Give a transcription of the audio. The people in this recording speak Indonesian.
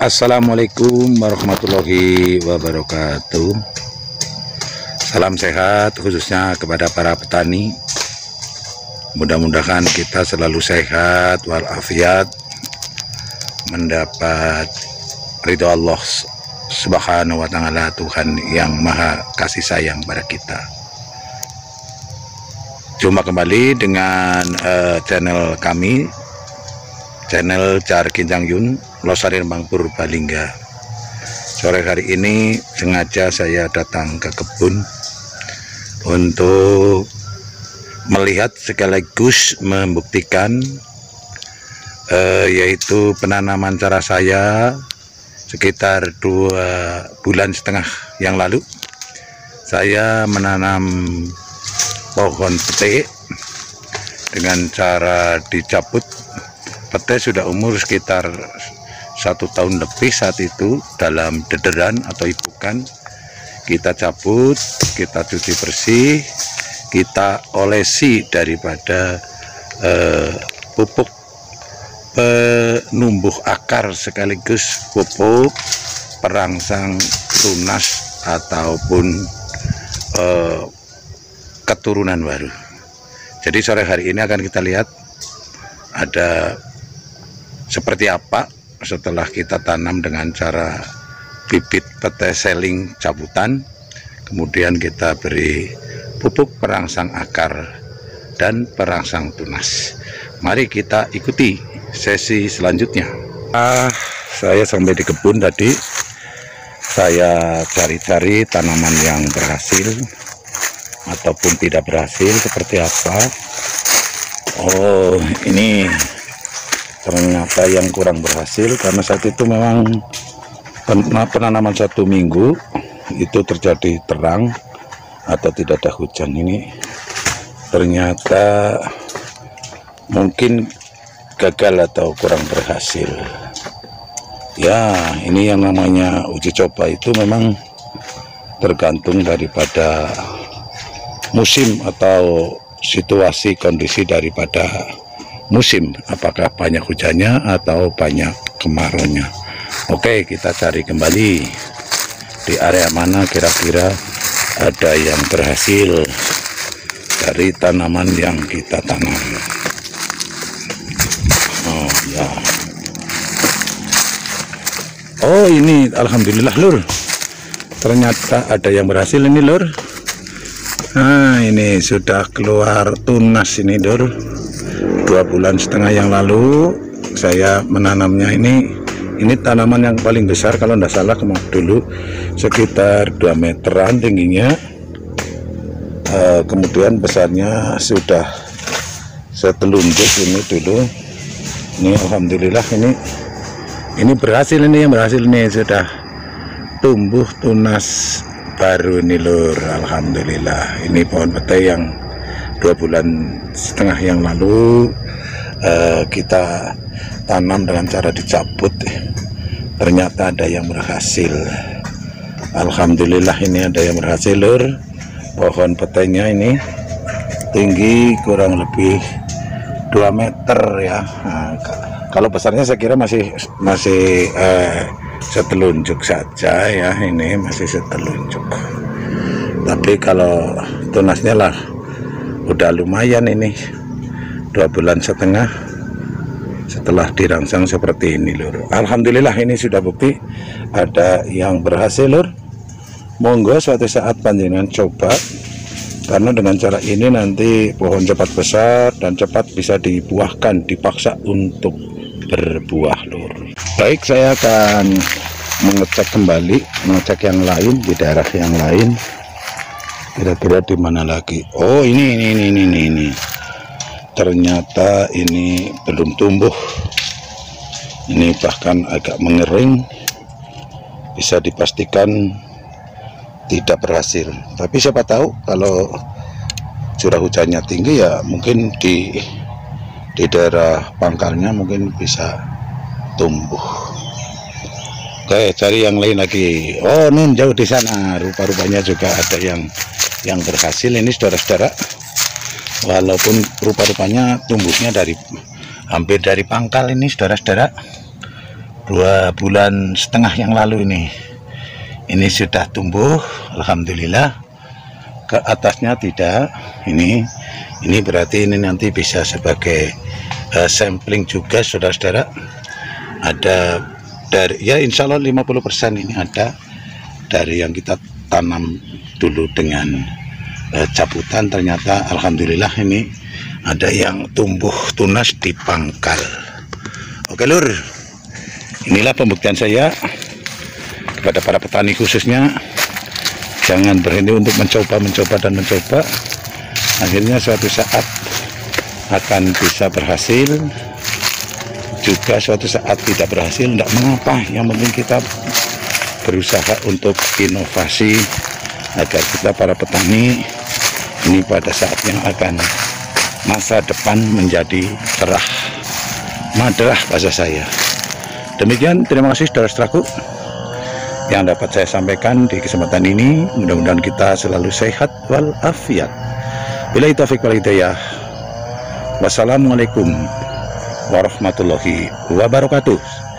Assalamualaikum warahmatullahi wabarakatuh. Salam sehat khususnya kepada para petani. Mudah-mudahan kita selalu sehat walafiat, mendapat ridho Allah Subhanahu wa ta'ala, Tuhan yang maha kasih sayang pada kita. Jumpa kembali dengan channel kami, channel Car Kinjang Yun, Losarin Bangpur Balingga. Sore hari ini sengaja saya datang ke kebun untuk melihat sekaligus membuktikan yaitu penanaman cara saya sekitar 2,5 bulan yang lalu. Saya menanam pohon pete dengan cara dicabut. Pete sudah umur sekitar 1 tahun lebih saat itu, dalam dederan atau ibukan. Kita cabut, kita cuci bersih, kita olesi daripada pupuk penumbuh akar sekaligus pupuk perangsang tunas ataupun keturunan baru. Jadi sore hari ini akan kita lihat ada seperti apa setelah kita tanam dengan cara bibit pete seling cabutan, kemudian kita beri pupuk perangsang akar dan perangsang tunas. Mari kita ikuti sesi selanjutnya. Saya sampai di kebun tadi, saya cari-cari tanaman yang berhasil ataupun tidak berhasil seperti apa. Oh, ini ternyata yang kurang berhasil karena saat itu memang penanaman 1 minggu itu terjadi terang atau tidak ada hujan. Ini ternyata mungkin gagal atau kurang berhasil. Ya, ini yang namanya uji coba itu memang tergantung daripada musim atau situasi kondisi daripada musim, apakah banyak hujannya atau banyak kemaraunya. Oke, kita cari kembali di area mana kira-kira ada yang berhasil dari tanaman yang kita tanam. Oh ya, oh ini alhamdulillah lur, ternyata ada yang berhasil ini lur. Nah, ini sudah keluar tunas ini lur. 2,5 bulan yang lalu saya menanamnya. Ini tanaman yang paling besar kalau tidak salah dulu sekitar 2 meteran tingginya, kemudian besarnya sudah setelunjuk ini dulu. Ini alhamdulillah ini berhasil, ini yang berhasil nih, sudah tumbuh tunas baru ini lur. Alhamdulillah, ini pohon pete yang 2,5 bulan yang lalu kita tanam dengan cara dicabut, ternyata ada yang berhasil. Alhamdulillah, ini ada yang berhasil lur. Pohon petenya ini tinggi kurang lebih 2 meter ya. Nah, kalau besarnya saya kira masih setelunjuk saja ya, ini masih setelunjuk. Tapi kalau tunasnya lah udah lumayan, ini 2,5 bulan setelah dirangsang seperti ini lur. Alhamdulillah, ini sudah bukti ada yang berhasil lur. Monggo suatu saat panjenengan coba, karena dengan cara ini nanti pohon cepat besar dan cepat bisa dibuahkan, dipaksa untuk berbuah lur. Baik, saya akan mengecek kembali, mengecek yang lain di daerah yang lain, kira-kira di mana lagi. Oh, ini ternyata ini belum tumbuh, ini bahkan agak mengering, bisa dipastikan tidak berhasil. Tapi siapa tahu kalau curah hujannya tinggi ya mungkin di daerah pangkalnya mungkin bisa tumbuh. Oke, cari yang lain lagi. Oh, nun jauh di sana rupa-rupanya juga ada yang berhasil ini saudara-saudara. Walaupun rupa-rupanya tumbuhnya hampir dari pangkal ini saudara-saudara. 2,5 bulan yang lalu ini sudah tumbuh, alhamdulillah. Ke atasnya tidak. Ini berarti ini nanti bisa sebagai sampling juga, saudara-saudara. Ada dari, ya insya Allah 50% ini ada dari yang kita tanam dulu dengan cabutan. Ternyata alhamdulillah ini ada yang tumbuh tunas di pangkal. Oke lur, inilah pembuktian saya kepada para petani khususnya. Jangan berhenti untuk mencoba dan mencoba. Akhirnya suatu saat akan bisa berhasil, juga suatu saat tidak berhasil, tidak mengapa. Yang penting kita berusaha untuk inovasi agar kita para petani ini pada saat yang akan masa depan menjadi cerah, madrah bahasa saya. Demikian, terima kasih saudara-saudaraku yang dapat saya sampaikan di kesempatan ini. Mudah-mudahan kita selalu sehat walafiat. Billahi taufiq wal hidayah. Wassalamualaikum warahmatullahi wabarakatuh.